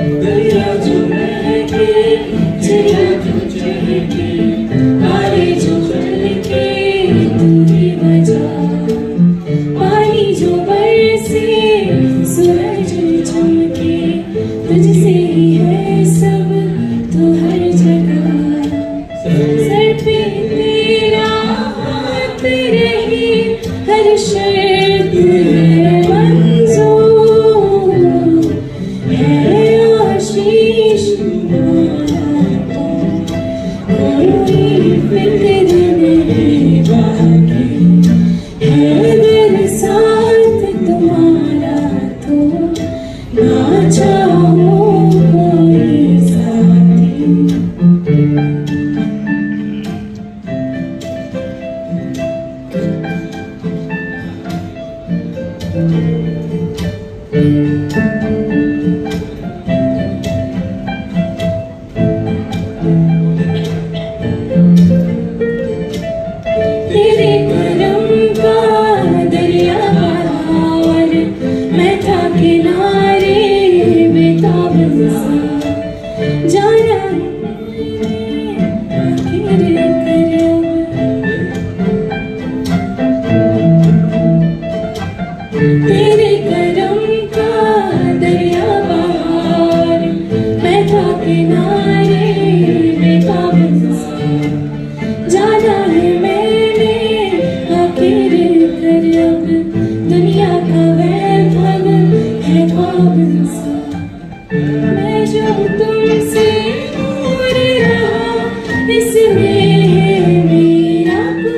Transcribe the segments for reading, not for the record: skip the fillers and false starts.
दरिया जो महके, चिड़िया जो चहके, तारे जो चलके, तू ही बजा। पानी जो बरसे, सूरज चमके, तुझसे ही है सब, तू हर जगह। सर पे तेरा हाथ रहे, हर शर्त है मंजूर। है आशीष तुम्हारा तो, कोई फिक्र नहीं बाकी। है मेरे साथ तुम्हारा तो, ना चाहो कोई साथी। तेरे करम का दरिया बहार, मैं था किनारे बेताब सा। जाना आखिर करम, तेरे करम का दरिया बहार, मैं था किनारे बेताब सा। जाना है मैंने आखिर करब, दुनिया का वैभव है ख्वाब सा। मैं जो तुमसे दूर रहा, इसमें है मेरा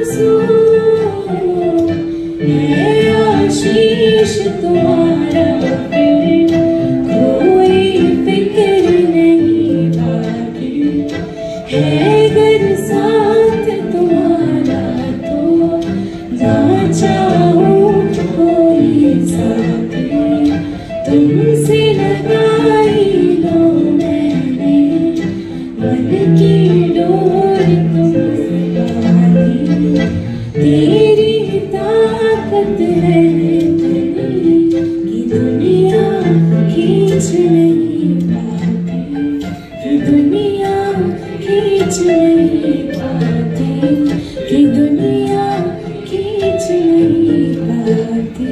कसूर। है आशीष तुम्हारा फिर, कोई फिक्र नहीं बाकी। है घर साथ तुम्हारा तो, ना चाहो कोई साथी। तुमसे लगाई लो मैंने मन की डोर, तुमसे बांधी। तेरी ताकत है इतनी कि दुनिया खींच नहीं पाती, कि दुनिया खींच नहीं पाती, कि दुनिया खींच नहीं पाती।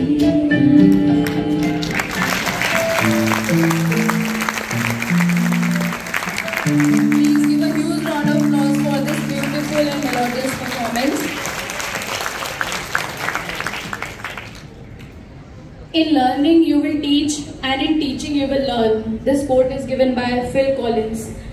Please give a huge round of applause for this beautiful and melodious performance. In learning you will teach, and in teaching you will learn. This quote is given by Phil Collins.